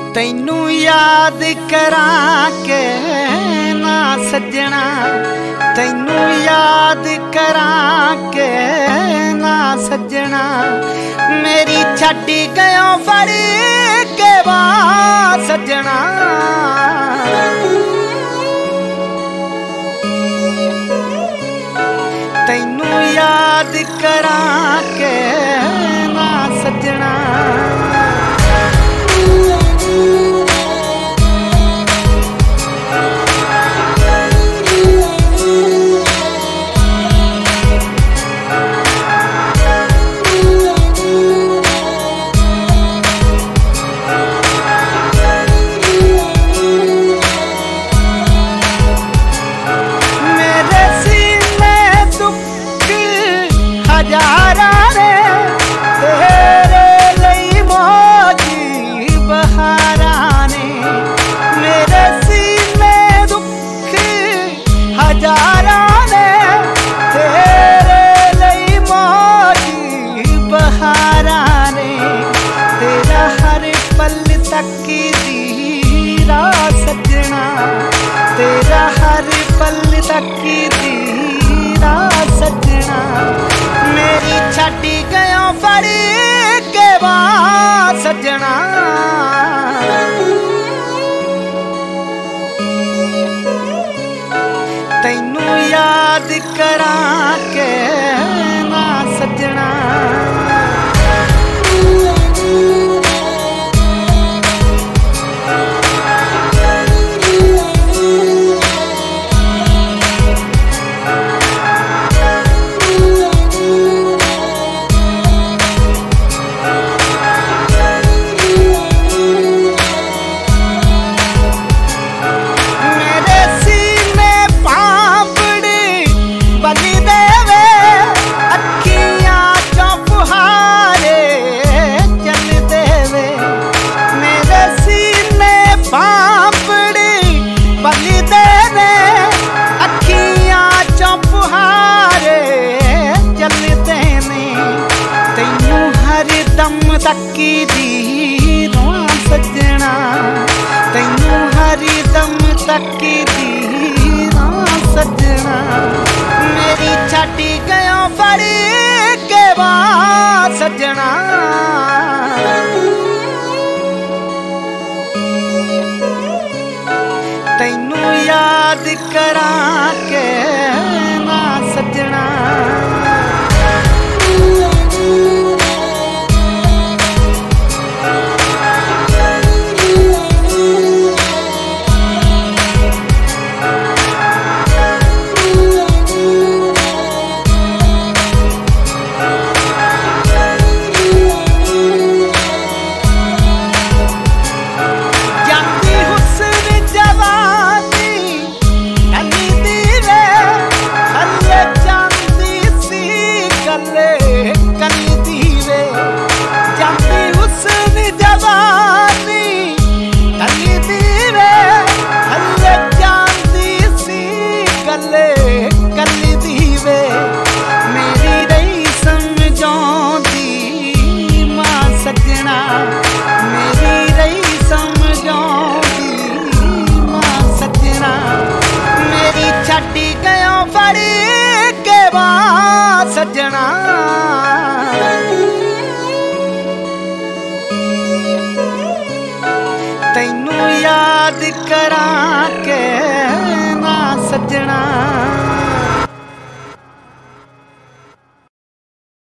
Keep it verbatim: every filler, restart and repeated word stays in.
तैनू याद करां के ना सजना, तैनू याद करां के ना सजना, मेरी छड्डी गयो फड़ी के बां सजना। तैनू याद करां के ना सजना। सजना तेरा हर पल तकी दीरा सजना, मेरी छड्डी गयो फड़ी के बां सजना। तैनू याद करां के ना सजना। तकी दी रों सजना, तैनू हरी दम तकी दी रों सजना, मेरी छड्डी गयो फड़ी के बां सजना। तैनू याद करां के ना सजना। सजना तैनू याद करां के